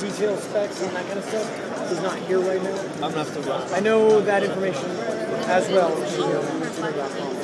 detailed specs and that kind of stuff is not here right now. I'm gonna have to. I know that information as well.